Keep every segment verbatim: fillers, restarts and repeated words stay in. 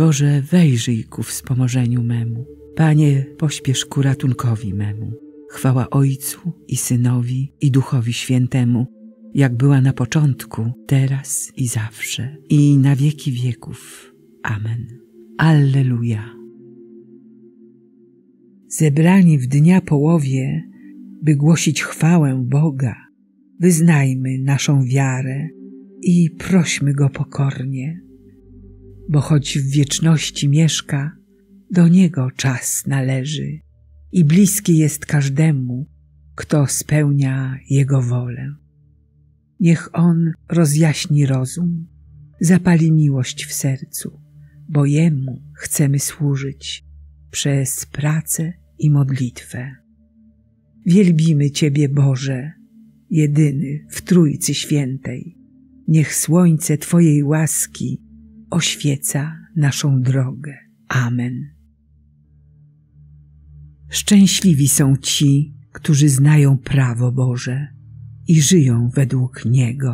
Boże, wejrzyj ku wspomożeniu memu. Panie, pośpiesz ku ratunkowi memu. Chwała Ojcu i Synowi i Duchowi Świętemu, jak była na początku, teraz i zawsze, i na wieki wieków. Amen. Alleluja. Zebrani w dnia połowie, by głosić chwałę Boga, wyznajmy naszą wiarę i prośmy Go pokornie, bo choć w wieczności mieszka, do Niego czas należy i bliski jest każdemu, kto spełnia Jego wolę. Niech On rozjaśni rozum, zapali miłość w sercu, bo Jemu chcemy służyć przez pracę i modlitwę. Wielbimy Ciebie, Boże, jedyny w Trójcy Świętej. Niech słońce Twojej łaski oświeca naszą drogę. Amen. Szczęśliwi są ci, którzy znają prawo Boże i żyją według Niego.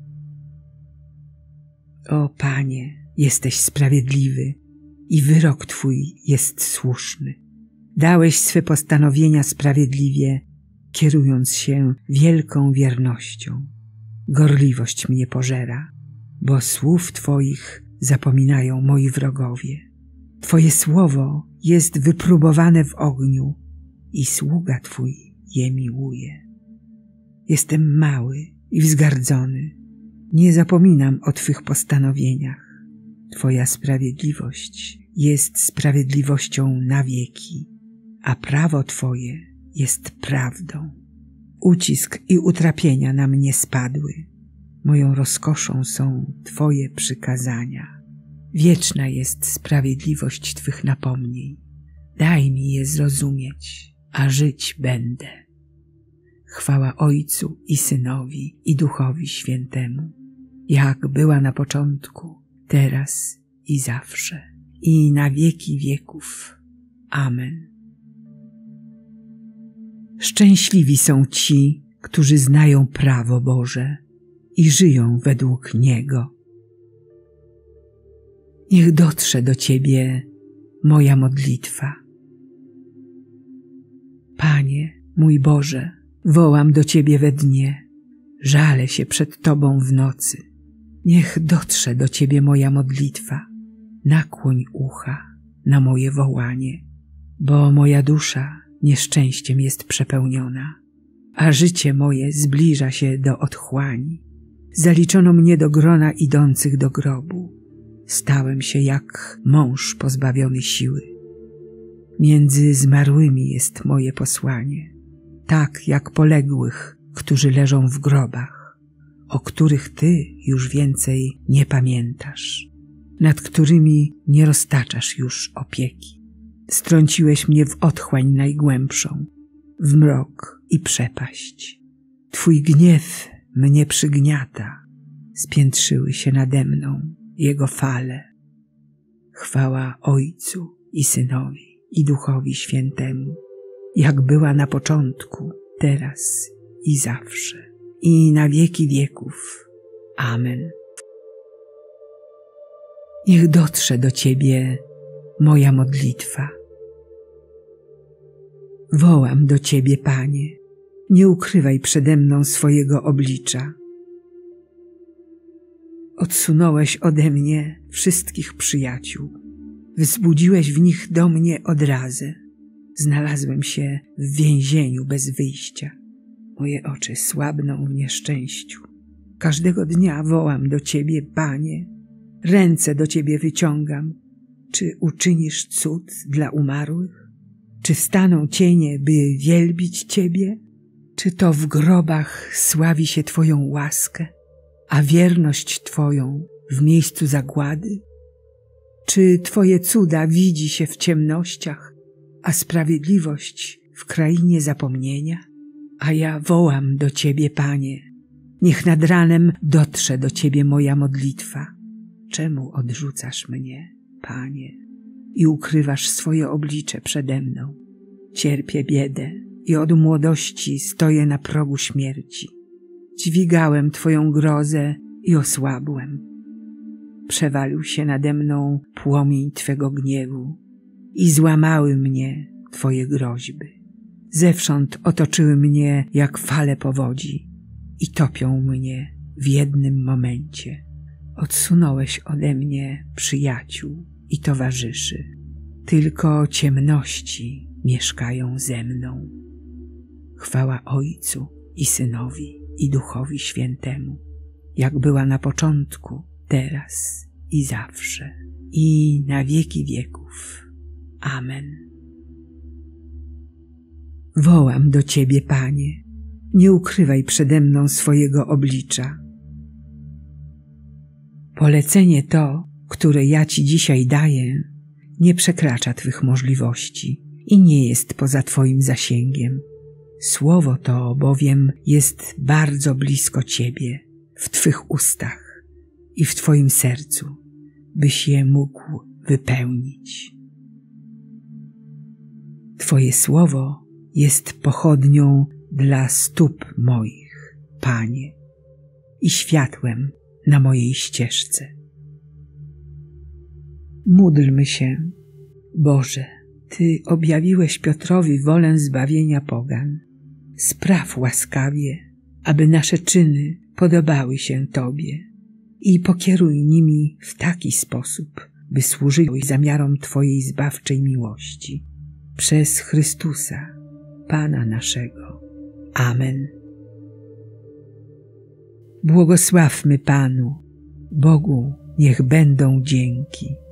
O Panie, jesteś sprawiedliwy i wyrok Twój jest słuszny. Dałeś swe postanowienia sprawiedliwie, kierując się wielką wiernością. Gorliwość mnie pożera, bo słów Twoich zapominają moi wrogowie. Twoje słowo jest wypróbowane w ogniu i sługa Twój je miłuje. Jestem mały i wzgardzony. Nie zapominam o Twych postanowieniach. Twoja sprawiedliwość jest sprawiedliwością na wieki, a prawo Twoje jest prawdą. Ucisk i utrapienia na mnie spadły. Moją rozkoszą są Twoje przykazania. Wieczna jest sprawiedliwość Twych napomnień. Daj mi je zrozumieć, a żyć będę. Chwała Ojcu i Synowi i Duchowi Świętemu, jak była na początku, teraz i zawsze, i na wieki wieków. Amen. Szczęśliwi są ci, którzy znają prawo Boże i żyją według Niego. Niech dotrze do Ciebie moja modlitwa. Panie, mój Boże, wołam do Ciebie we dnie, żalę się przed Tobą w nocy. Niech dotrze do Ciebie moja modlitwa, nakłoń ucha na moje wołanie, bo moja dusza nieszczęściem jest przepełniona, a życie moje zbliża się do otchłani. Zaliczono mnie do grona idących do grobu. Stałem się jak mąż pozbawiony siły. Między zmarłymi jest moje posłanie, tak jak poległych, którzy leżą w grobach, o których Ty już więcej nie pamiętasz, nad którymi nie roztaczasz już opieki. Strąciłeś mnie w otchłań najgłębszą, w mrok i przepaść. Twój gniew mnie przygniata, spiętrzyły się nade mną Jego fale. Chwała Ojcu i Synowi i Duchowi Świętemu, jak była na początku, teraz i zawsze, i na wieki wieków. Amen. Niech dotrze do Ciebie moja modlitwa. Wołam do Ciebie, Panie, nie ukrywaj przede mną swojego oblicza. Odsunąłeś ode mnie wszystkich przyjaciół. Wzbudziłeś w nich do mnie odrazę. Znalazłem się w więzieniu bez wyjścia. Moje oczy słabną w nieszczęściu. Każdego dnia wołam do Ciebie, Panie. Ręce do Ciebie wyciągam. Czy uczynisz cud dla umarłych? Czy wstaną cienie, by wielbić Ciebie? Czy to w grobach sławi się Twoją łaskę, a wierność Twoją w miejscu zagłady? Czy Twoje cuda widzi się w ciemnościach, a sprawiedliwość w krainie zapomnienia? A ja wołam do Ciebie, Panie, niech nad ranem dotrze do Ciebie moja modlitwa. Czemu odrzucasz mnie, Panie, i ukrywasz swoje oblicze przede mną? Cierpię biedę i od młodości stoję na progu śmierci. Dźwigałem Twoją grozę i osłabłem. przewalił się nade mną płomień Twego gniewu i złamały mnie Twoje groźby. Zewsząd otoczyły mnie jak fale powodzi i topią mnie w jednym momencie. Odsunąłeś ode mnie przyjaciół i towarzyszy. Tylko ciemności mieszkają ze mną. Chwała Ojcu i Synowi i Duchowi Świętemu, jak była na początku, teraz i zawsze, i na wieki wieków. Amen. Wołam do Ciebie, Panie, nie ukrywaj przede mną swojego oblicza. Polecenie to, które ja Ci dzisiaj daję, nie przekracza Twych możliwości i nie jest poza Twoim zasięgiem. Słowo to bowiem jest bardzo blisko Ciebie, w Twych ustach i w Twoim sercu, byś je mógł wypełnić. Twoje słowo jest pochodnią dla stóp moich, Panie, i światłem na mojej ścieżce. Módlmy się. Boże, Ty objawiłeś Piotrowi wolę zbawienia pogan. Spraw łaskawie, aby nasze czyny podobały się Tobie i pokieruj nimi w taki sposób, by służyły zamiarom Twojej zbawczej miłości. Przez Chrystusa, Pana naszego. Amen. Błogosławmy Panu, Bogu niech będą dzięki.